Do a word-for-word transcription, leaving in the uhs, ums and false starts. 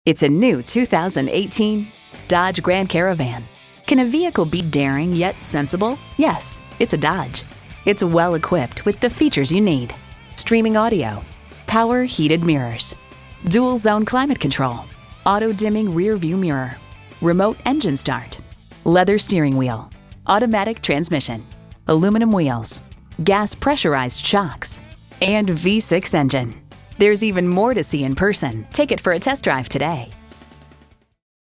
It's a new two thousand eighteen Dodge Grand Caravan. Can a vehicle be daring yet sensible? Yes, it's a Dodge. It's well equipped with the features you need: streaming audio, power heated mirrors, dual zone climate control, auto dimming rear view mirror, remote engine start, leather steering wheel, automatic transmission, aluminum wheels, gas pressurized shocks, and V six engine. There's even more to see in person. Take it for a test drive today.